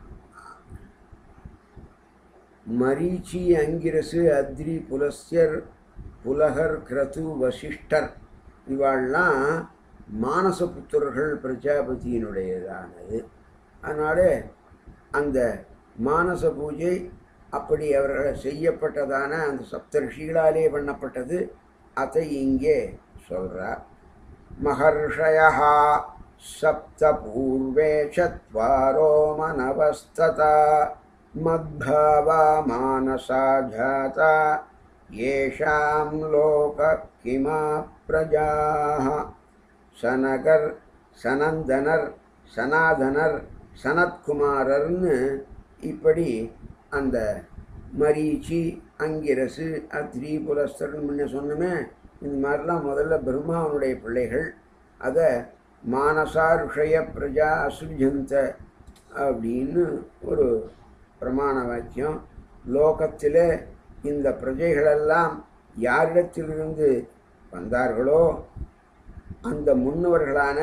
மரீச்சி, அங்கிரசு, அத்ரி, புலஸ்யர், புலகர், கிரது, வசிஷ்டர் இவாள்லாம் மானசபுத்திரர்கள் பிரஜாபதியினுடையதானது. அதனால அந்த மானச பூஜை அப்படி அவர்கள் செய்யப்பட்டதான அந்த சப்த ரிஷிகளாலே பண்ணப்பட்டது. அதை இங்கே சொல்கிறார். மகர்ஷயா சப்த பூர்வே சத்வாரோ மனவஸ்ததா மத்பாவா மானசா ஜாதா ஏஷாம் லோக கிமா பிரஜாஹ. சனகர், சனந்தனர், சனாதனர், சனத்குமாரர்னு இப்படி அந்த மரீச்சி, அங்கிரசு, அத்ரி, புலஸ்தர்னு முன்ன சொன்னமே, இந்த மாதிரிலாம் முதல்ல பிரம்மாவனுடைய பிள்ளைகள். அதை மானசா ருஷய பிரஜா அசுஜந்த அப்படின்னு ஒரு பிரமாண வாக்கியம். லோகத்தில் இந்த பிரஜைகளெல்லாம் யாரிடத்திலிருந்து வந்தார்களோ அந்த முன்னவர்களான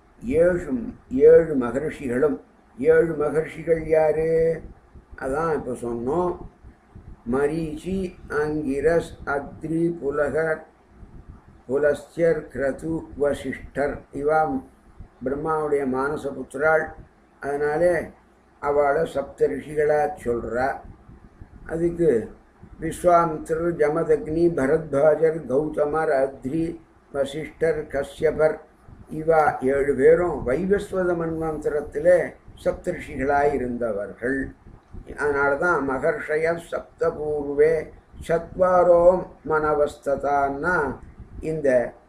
7 மகர்ஷிகளும். 7 மகர்ஷிகள் யாரு? அதான் இப்போ சொன்னோம். மரீச்சி, அங்கிரஸ், அத்ரி, புலகர், புலஸ்யர், கிரது, வசிஷ்டர் இவா பிரம்மாவுடைய மானசபுத்திராள். அதனாலே அவளை சப்த ரிஷிகளாக சொல்கிறா. அதுக்கு விஸ்வாமித்திரர், ஜமதக்னி, பரத்வாஜர், கௌதமர், அத்ரி, வசிஷ்டர், கஷ்யபர் இவா 7 பேரும் வைவஸ்வத மன்வந்தரத்தில் சப்தரிஷிகளாக இருந்தவர்கள். அதனால தான் மகர்ஷய சப்தபூர்வே சத்வாரோ மனவஸ்ததான்னா இந்த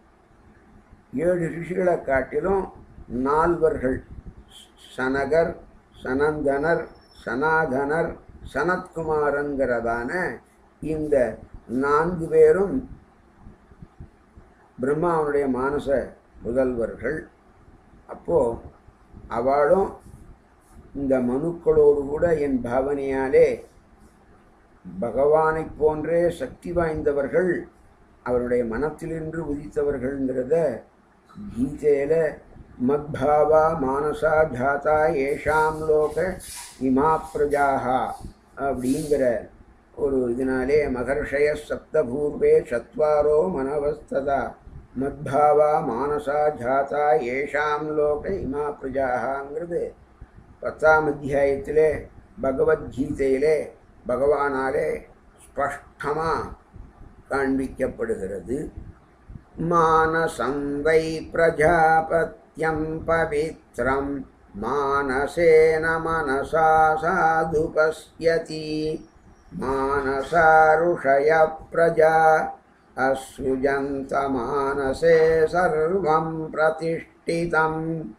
7 ரிஷிகளை காட்டிலும் 4 சனகர், சனந்தனர், சனாதனர், சனத்குமாரங்கிறதான இந்த 4 பேரும் பிரம்மாவனுடைய மானச முதல்வர்கள். அப்போது அவளும் இந்த மனுக்களோடு கூட என் பாவனையாலே பகவானை போன்றே சக்தி வாய்ந்தவர்கள், அவருடைய மனத்திலிருந்து உதித்தவர்கள்ங்கிறத கீதையில் மத்பாவா மானசா ஜாதா ஏஷாம் லோக இமா பிரஜாஹா அப்படிங்கிற ஒரு இதனாலே மகர்ஷய சப்தபூர்வே சத்வாரோ மனவஸ்ததா மத்பாவா மானசா ஜாதா ஏஷாம் லோக இமா பிரஜாங்கிறது 10ஆம் அத்தியாயத்திலே பகவத்கீதையிலே பகவானாலே ஸ்பஷ்டமாக காண்பிக்கப்படுகிறது. மானசம் வை பிரஜாபத்யம் பவித்ரம் மானசேன மனசா சாது பஸ்யதி மானசா ருஷய பிரஜா அஸ்ருஜந்த மானசே சர்வம் பிரதிஷ்டிதம்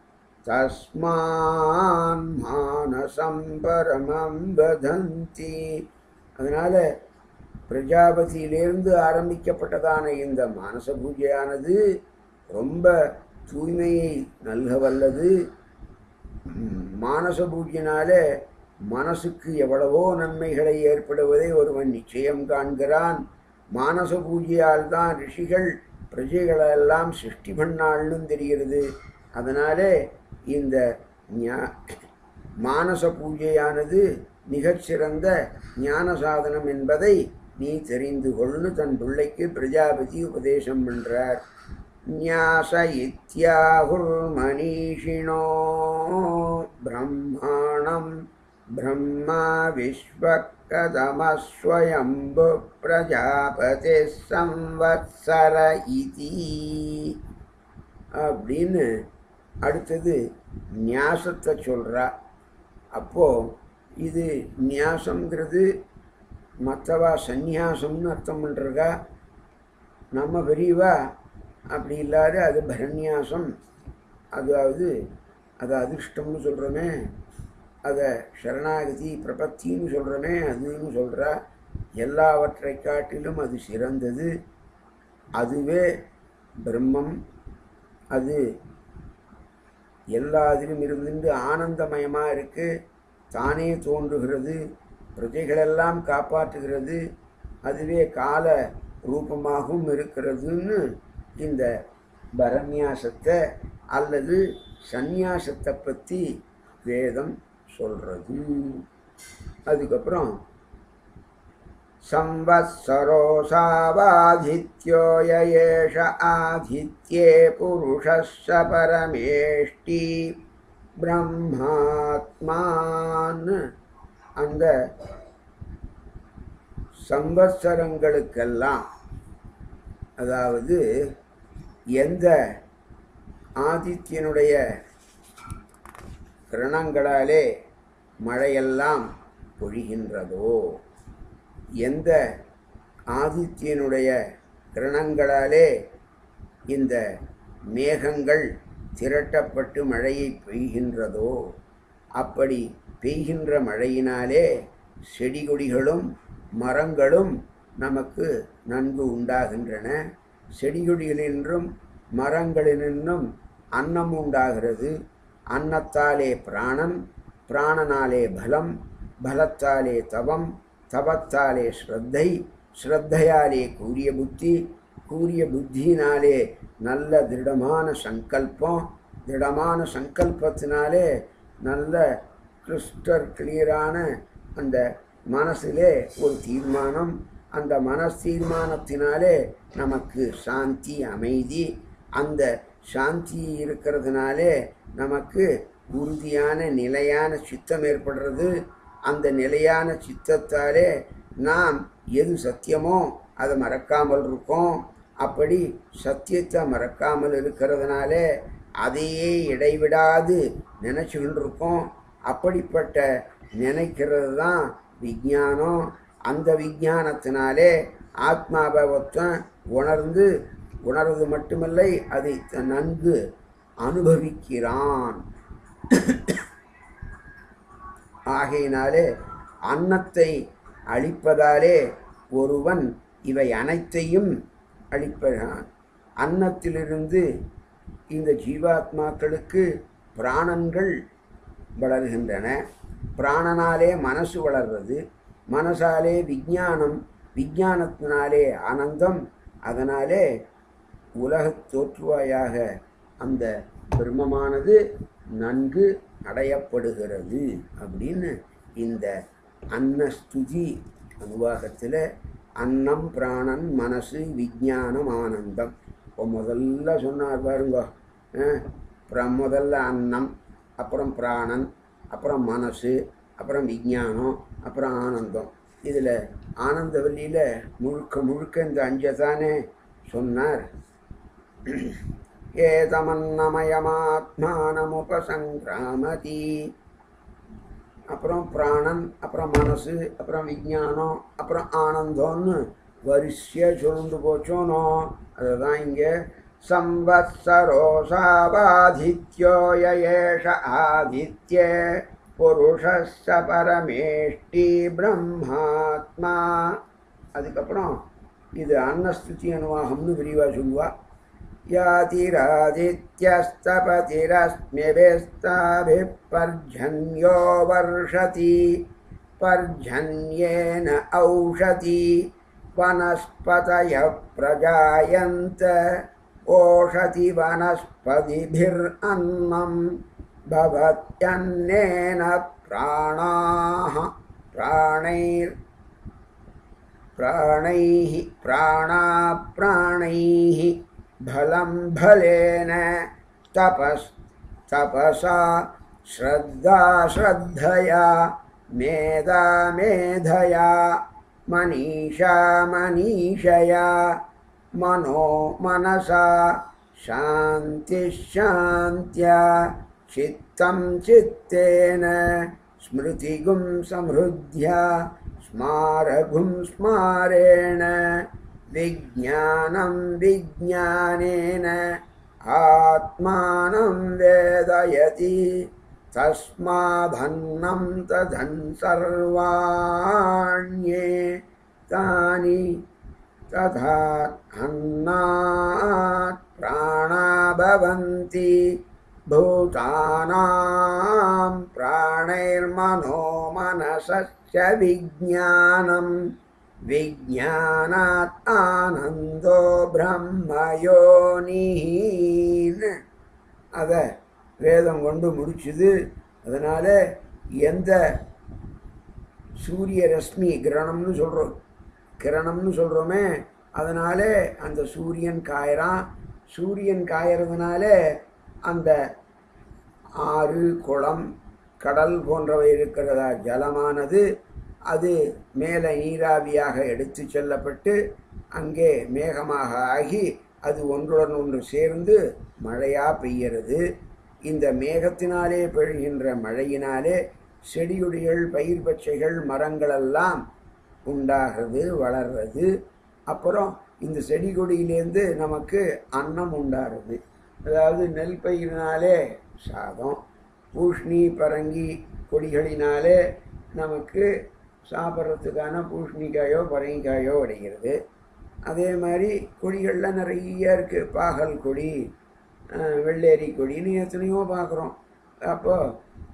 தஸ்மான் மானசம் பரமம் வதந்தி. அதனால் பிரஜாபதியிலிருந்து ஆரம்பிக்கப்பட்டதான இந்த மானச பூஜையானது ரொம்ப தூய்மையை நல்க வல்லது. மானச பூஜையினால மனசுக்கு எவ்வளவோ நன்மைகளை ஏற்படுவதை ஒருவன் நிச்சயம் காண்கிறான். மானச பூஜையால் தான் ரிஷிகள் பிரஜைகளெல்லாம் சிருஷ்டி பண்ணாள்னு தெரிகிறது. அதனாலே இந்த மானச பூஜையானது மிகச்சிறந்த ஞான சாதனம் என்பதை நீ தெரிந்து கொள்னு தன் பிள்ளைக்கு பிரஜாபதி உபதேசம் பண்றார். ஞாச இத்யாஹுர் மனிஷினோ பிரம்மாணம் பிரம்மா விஸ்வகதமஸ்வயம்பு பிரஜாபதி சம்வத்சர இதி அப்படின்னு அடுத்தது ஞாசத்தை சொல்றா. அப்போ இது நியாசங்கிறது மற்றவா சந்நியாசம்னு அர்த்தம் பண்ணுறதா, நம்ம பெரியவா அப்படி இல்லாத அது பரநியாசம், அதாவது அதை அதிர்ஷ்டம்னு சொல்கிறோமே, அதை சரணாகதி பிரபத்தின்னு சொல்கிறோமே அதுன்னு சொல்கிறா. எல்லாவற்றை காட்டிலும் அது சிறந்தது, அதுவே பிரம்மம். அது எல்லாத்திலும் இருந்து ஆனந்தமயமாக இருக்குது, தானே தோன்றுகிறது, பிரஜைகளெல்லாம் காப்பாற்றுகிறது, அதுவே கால ரூபமாகவும் இருக்கிறதுன்னு இந்த பரநியாசத்தை அல்லது சந்நியாசத்தை பற்றி வேதம் சொல்கிறது. அதுக்கப்புறம் சம்வத்சரோ சாவாதித்யோ யேஷ ஆதித்யே புருஷஸ்ஸ பரமேஷ்டி பிரம்மாத்மான்னு அந்த சம்வத்சரங்களுக்கெல்லாம், அதாவது எந்த ஆதித்யனுடைய கிரணங்களாலே மழையெல்லாம் பொழிகின்றதோ, எந்த ஆதித்யனுடைய கிரணங்களாலே இந்த மேகங்கள் திரட்டப்பட்டு மழையை பெய்கின்றதோ, அப்படி பெய்கின்ற மழையினாலே செடி கொடிகளும் மரங்களும் நமக்கு நன்கு உண்டாகின்றன. செடி கொடிகளின்றும் மரங்களினின்றும் அன்னம் உண்டாகிறது. அன்னத்தாலே பிராணன், பிராணனாலே பலம், பலத்தாலே தவம், தவத்தாலே ஸ்ரத்தை, ஸ்ரத்தையாலே கூரிய புத்தி, கூரிய புத்தியினாலே நல்ல திருடமான சங்கல்பம், திருடமான சங்கல்பத்தினாலே நல்ல கிறிஸ்டர் கிளியரான அந்த மனசிலே ஒரு தீர்மானம், அந்த மனஸ் தீர்மானத்தினாலே நமக்கு சாந்தி அமைதி, அந்த சாந்தி இருக்கிறதுனாலே நமக்கு உறுதியான நிலையான சித்தம் ஏற்படுறது. அந்த நிலையான சித்தத்தாலே நாம் எது சத்தியமோ அதை மறக்காமல் இருக்கோம். அப்படி சத்தியத்தை மறக்காமல் இருக்கிறதுனாலே அதையே இடைவிடாது நினச்சிக்கிட்டு இருக்கோம். அப்படிப்பட்ட நினைக்கிறது தான் விஞ்ஞானம். அந்த விஞ்ஞானத்தினாலே ஆத்மாபாவத்தை உணர்வது மட்டுமில்லை, அதை நன்கு அனுபவிக்கிறான். ஆகையினாலே அன்னத்தை அளிப்பதாலே ஒருவன் இவை அனைத்தையும் அளிப்பான். அன்னத்திலிருந்து இந்த ஜீவாத்மாக்களுக்கு பிராணன்கள் வளர்கின்றன. பிராணனாலே மனசு வளர்றது, மனசாலே விஞ்ஞானம், விஞ்ஞானத்தினாலே ஆனந்தம். அதனாலே உலகத் தோற்றுவாயாக அந்த பிரம்மமானது நன்கு அடையப்படுகிறது அப்படின்னு இந்த அன்னஸ்துதி அனுவாகத்தில் அன்னம் பிராணன் மனசு விஞ்ஞானம் ஆனந்தம் இப்போ முதல்ல சொன்னார் பாருங்க, முதல்ல அன்னம், அப்புறம் பிராணன், அப்புறம் மனசு, அப்புறம் விஞ்ஞானம், அப்புறம் ஆனந்தம். இதில் ஆனந்த வழியில் முழுக்க முழுக்க இந்த அஞ்சை தானே சொன்னார். ஏதமன்னமயமாத்மானமுபசங்கிராமதி, அப்புறம் பிராணன், அப்புறம் மனசு, அப்புறம் விஞ்ஞானம், அப்புறம் ஆனந்தம்னு வரிசையாக சொல்லிட்டு போச்சோனோ. அதுதான் இங்கே சம்வத்சரோசாவாதித்யோ யேஷ ஆதித்ய புருஷஸ்ஸ பரமேஷ்டி பிரம்மாத்மா. அதுக்கப்புறம் இது அன்னஸ்துதி அனுவாகம்னு விரிவாக சொல்லுவா. யாதிராதித்யஸ்தபதிரஸ்மிபிஸ்தாபிப்பர்ஜன்யோ வர்ஷதி பர்ஜன்யேன ஔஷதி வனஸ்பதய பிரஜாயந்த ஓஷதி வனஸ்பதிபிர் அன்னம் பவத்யன்னேன பிராணாஹ பிராணைர் பிராணைஹ பிராணைஹ பலம் பலேன தபஸா ஸ்ரத்தா ஸ்ரத்தயா மேதா மேதயா மனீஷா மனீஷயா மனோ மனசா சாந்தி சாந்த்யா சித்தம் சித்தேன ஸ்மிருதிகும் சம்ருத்யா ஸ்மாரகும் ஸ்மாரேண விஜ்ஞானம் விஜ்ஞானேன ஆத்மானம் வேதயதி தஸ்மாதன்னம் ததன் சர்வாண்யே தானி ததா அன்னாத் பிராணா பவந்தி பூதானாம் பிராணைர்மனோ மனசஸ்ய விஜ்ஞானம் விஜ்ஞானாத் ஆனந்தோ பிரம்மயோனிஹீன்னு அதை வேதம் கொண்டு முடிச்சுது. அதனால் எந்த சூரிய ரஷ்மி கிரணம்னு சொல்கிறோமே, அதனால் அந்த சூரியன் காயறான். சூரியன் காயறதுனால அந்த ஆறு குளம் கடல் போன்றவை இருக்கிறதா ஜலமானது அது மேலே நீராவியாக எடுத்து செல்லப்பட்டு அங்கே மேகமாக ஆகி அது ஒன்றுடன் ஒன்று சேர்ந்து மழையாக பெய்கிறது. இந்த மேகத்தினாலே பெய்கின்ற மழையினாலே செடியுடிகள் பயிர் பச்சைகள் மரங்களெல்லாம் உண்டாகிறது, வளர்றது. அப்புறம் இந்த செடி கொடியிலேருந்து நமக்கு அன்னம் உண்டாகிறது. அதாவது நெல் பயிரினாலே சாதம், பூஷ்ணி பரங்கி கொடிகளினாலே நமக்கு சாப்பிட்றதுக்கான பூஷ்ணிக்காயோ பரங்கிக்காயோ கிடைக்கிறது. அதே மாதிரி கொடிகளில் நிறைய இருக்குது. பாகல் கொடி, வெள்ளேரி கொடின்னு எத்தனையோ பார்க்குறோம். அப்போது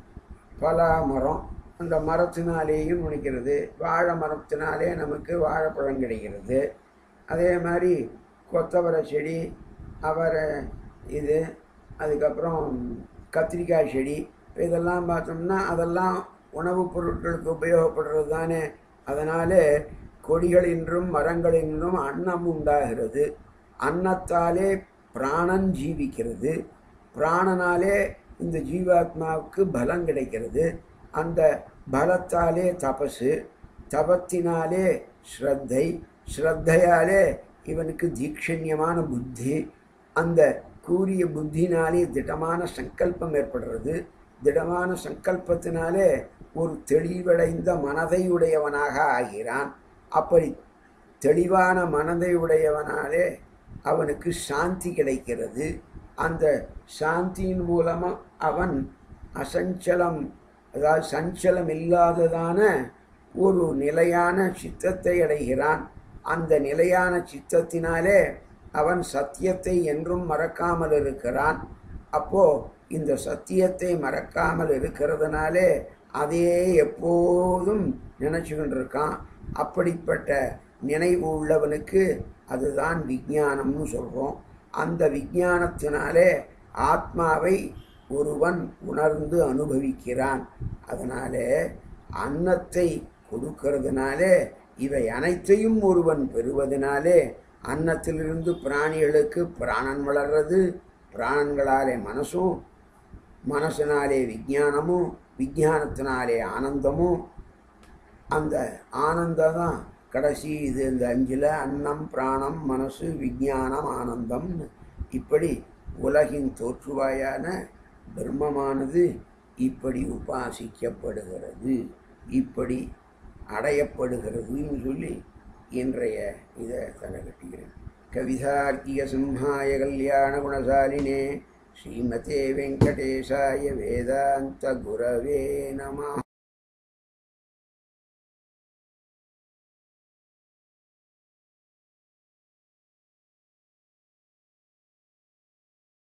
பலா மரம், அந்த மரத்தினாலேயும் முடிக்கிறது. வாழை மரத்தினாலே நமக்கு வாழைப்பழம் கிடைக்கிறது. அதே மாதிரி கொத்தவரை செடி, அவரை இது, அதுக்கப்புறம் கத்திரிக்காய் செடி, இதெல்லாம் பார்த்தோம்னா அதெல்லாம் உணவுப் பொருட்களுக்கு உபயோகப்படுறது தானே. அதனால் கொடிகளின்றும் மரங்களின்றும் அன்னம் உண்டாகிறது. அன்னத்தாலே பிராணன் ஜீவிக்கிறது. பிராணனாலே இந்த ஜீவாத்மாவுக்கு பலம் கிடைக்கிறது. அந்த பலத்தாலே தபசு, தபத்தினாலே ஸ்ரத்தை, ஸ்ரத்தையாலே இவனுக்கு தீட்சண்யமான புத்தி, அந்த கூறிய புத்தினாலே திடமான சங்கல்பம் ஏற்படுறது. திடமான சங்கல்பத்தினாலே ஒரு தெளிவடைந்த மனதை உடையவனாக ஆகிறான். அப்படி தெளிவான மனதை உடையவனாலே அவனுக்கு சாந்தி கிடைக்கிறது. அந்த சாந்தியின் மூலமாக அவன் அசஞ்சலம், அதாவது சஞ்சலம் இல்லாததான ஒரு நிலையான சித்தத்தை அடைகிறான். அந்த நிலையான சித்தத்தினாலே அவன் சத்தியத்தை என்றும் மறக்காமல் இருக்கிறான். அப்போது இந்த சத்தியத்தை மறக்காமல் இருக்கிறதுனாலே அதையே எப்போதும் நினச்சிக்கிட்டு இருக்கான். அப்படிப்பட்ட நினைவு உள்ளவனுக்கு அதுதான் விஞ்ஞானம்னு சொல்கிறோம். அந்த விஞ்ஞானத்தினாலே ஆத்மாவை ஒருவன் உணர்ந்து அனுபவிக்கிறான். அதனாலே அன்னத்தை கொடுக்கிறதுனாலே இவை அனைத்தையும் ஒருவன் பெறுவதனாலே அன்னத்திலிருந்து பிராணிகளுக்கு பிராணன் வளர்றது, பிராணன்களாலே மனசும், மனசினாலே விஞ்ஞானமும், விஞ்ஞானத்தினாலே ஆனந்தமும், அந்த ஆனந்தம் தான் கடைசி. இது இந்த 5ல் அன்னம், பிராணம், மனசு, விஞ்ஞானம், ஆனந்தம். இப்படி உலகின் தோற்றுவாயான பிரம்மமானது இப்படி உபாசிக்கப்படுகிறது, இப்படி அடையப்படுகிறதுன்னு சொல்லி இன்றைய இதை தலை கட்டுகிறேன். கவிதார்க்கிய சிம்ஹாய கல்யாண குணசாலினே ஸ்ரீமதே வெங்கடேசாய வேதாந்த குரவே நமஹ.